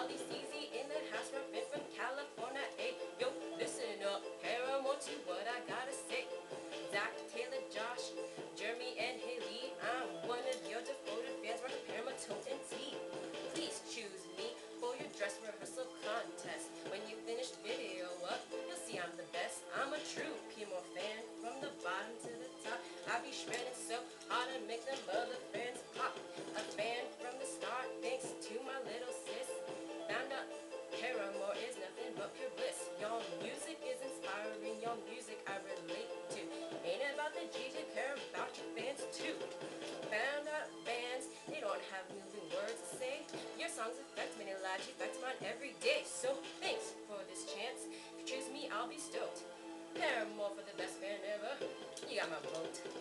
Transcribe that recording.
Paulie Seezy in the house, Reppin from Californi-A. Yo, listen up, Paramore to what I gotta say. Zach, Taylor, Josh, Jeremy, and Hayley, I'm one of your devoted fans, rocking Paramore, tote, and tee. Please choose me for your dress rehearsal contest. When you finish video up, you'll see I'm the best. I'm a true Paramore fan, from the bottom to the top. I be shredding so hard to make them other fans pop. A fan from the start, thanks to my little sis. Found out Paramore is nothing but pure bliss. Your music is inspiring, your music I relate to. Ain't about the G's, you care about your fans too. Found out bands, they don't have moving words to say. Your songs affect many lives, you affect mine every day. So thanks for this chance. If you choose me, I'll be stoked. Paramore for the best band ever. You got my vote.